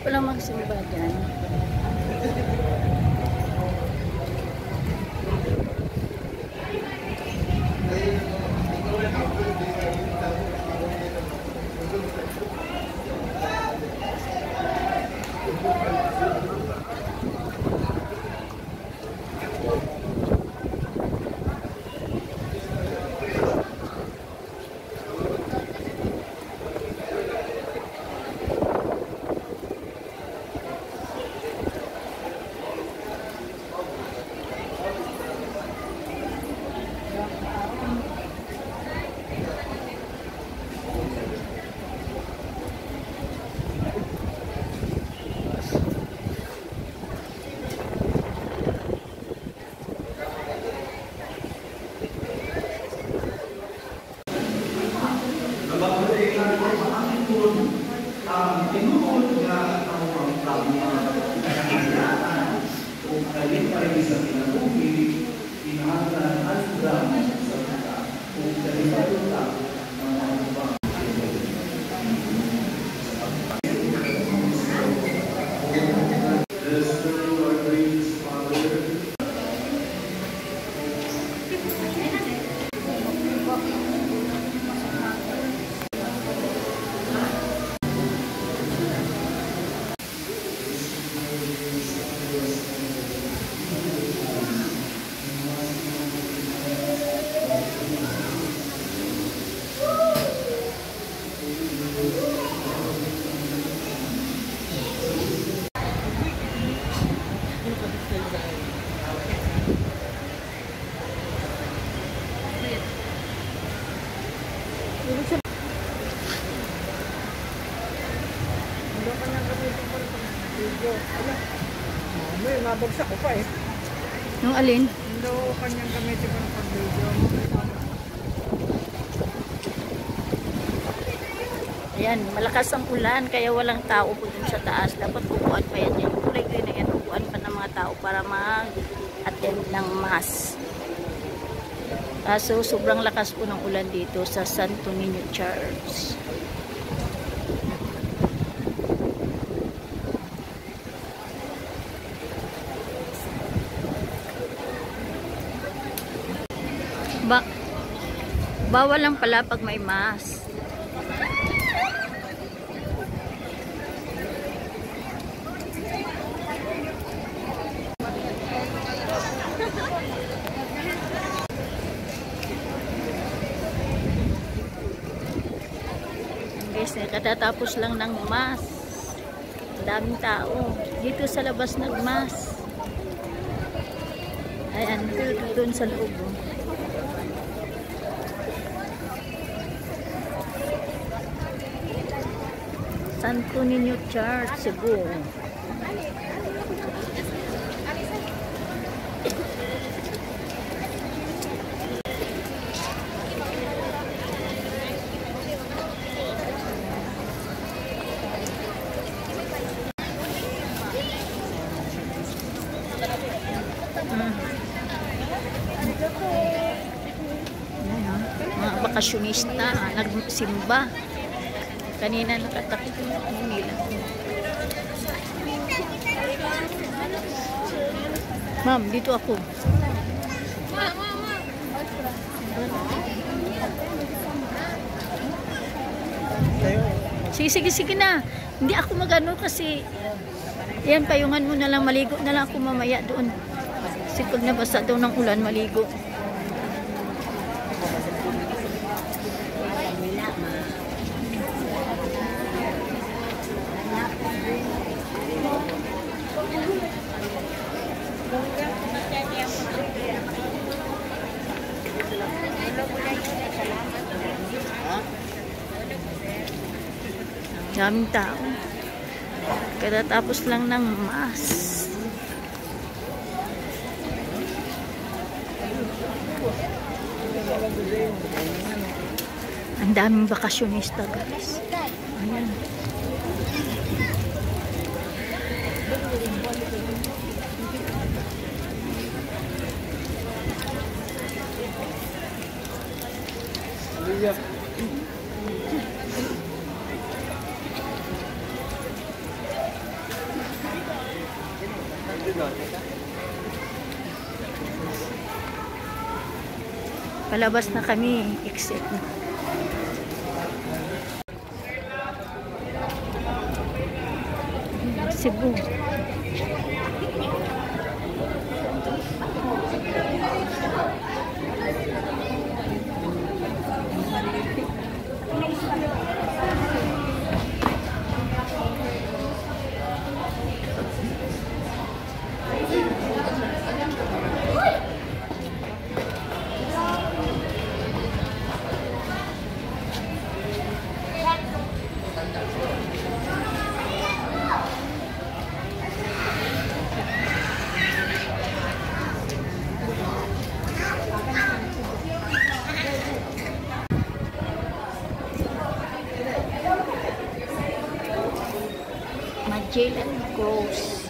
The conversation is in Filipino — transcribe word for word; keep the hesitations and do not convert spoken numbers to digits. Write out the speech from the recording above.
pala magsimba dyan. May nabagsak ko pa eh. Nung alin? Hindi ko kanyang gamitin ko ng pag-video. Ayan, malakas ang ulan kaya walang tao po dun sa taas. Dapat upuan pa yan. Yung kulay green na yan, upuan pa ng mga tao para mag-attend ng mass. Kaso sobrang lakas po ng ulan dito sa Santo Niño Church. Ba bawal lang pala pag may mass. Guys, katatapos lang ng mass. Daming tao. Dito sa labas nag-mass. Ayan, doon sa loob. Santo Niño Church, Cebu. Mga bakasyonista nagsimba. Kanina nakatakot yung nila. Ma'am, dito ako. Sige, sige, sige na. Hindi ako magano kasi yan, payungan mo na lang, maligo na lang ako mamaya doon. Kasi pag nabasa daw ng ulan, maligo. Daming tao. Katatapos lang ng mass. Ang daming bakasyonista, guys. Ayan. Yeah. Palabas na kami, exit na. Cebu. Magellan Gross.